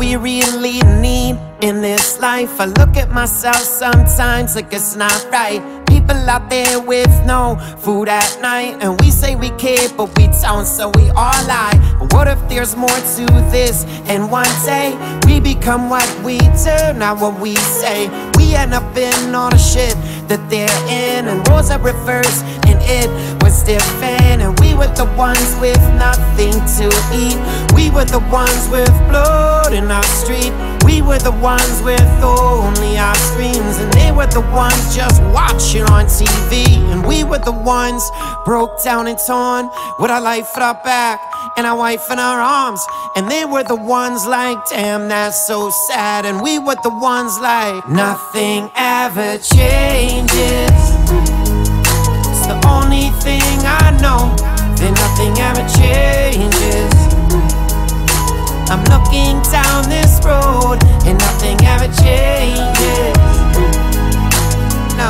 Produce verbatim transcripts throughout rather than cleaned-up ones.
we really need in this life? I look at myself sometimes like it's not right. People out there with no food at night, and we say we care, but we don't, so we all lie. But what if there's more to this, and one day we become what we do, not what we say? We end up in all the shit that they're in, and roles are reversed, and it was different. And we were the ones with nothing to eat. We were the ones with blood in our street. We were the ones with only our screens, and they were the ones just watching on T V. And we were the ones broke down and torn, with our life at our back and our wife in our arms. And they were the ones like, damn, that's so sad. And we were the ones like, nothing ever changes. It's the only thing I know, that nothing ever changes. I'm looking down this road and nothing ever changes. No,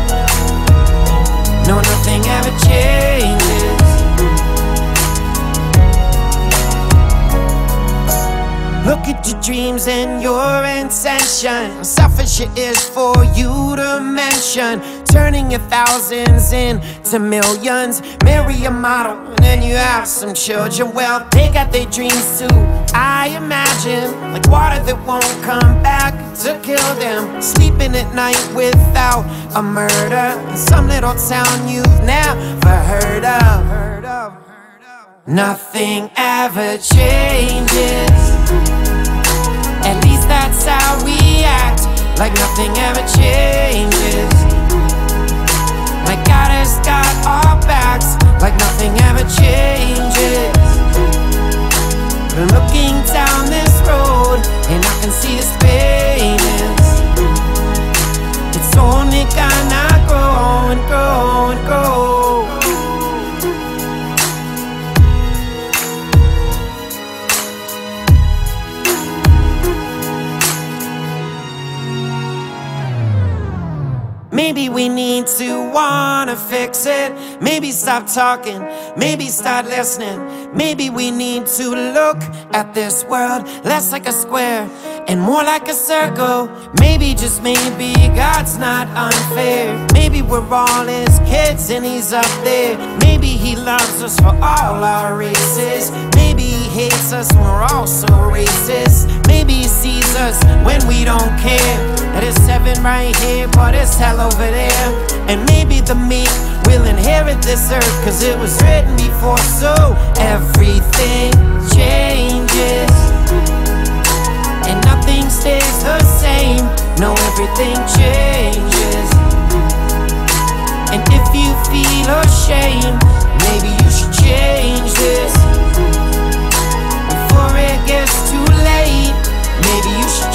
no, nothing ever changes. Look at your dreams and your intention. How selfish it is for you to mention turning your thousands into millions. Marry a model and then you have some children. Well, they got their dreams too, I imagine, like water that won't come back to kill them. Sleeping at night without a murder in some little town you've never heard of. Nothing ever changes. At least that's how we act, like nothing ever changes. Like God has got our backs, like nothing ever changes. But I'm looking down this road and I can see this payments. It's only gonna grow and grow and grow. Maybe we need to wanna fix it. Maybe stop talking, maybe start listening. Maybe we need to look at this world less like a square and more like a circle. Maybe, just maybe, God's not unfair. Maybe we're all his kids and he's up there. Maybe he loves us for all our races. Maybe he hates us when we're all so racist. Maybe he sees us when we don't care, that it's heaven right here but it's hell over there. And maybe the meek will inherit this earth, cause it was written before, so everything changes and nothing stays the same. No, everything changes. And if you feel ashamed, maybe you should change this before it gets too late. Maybe you should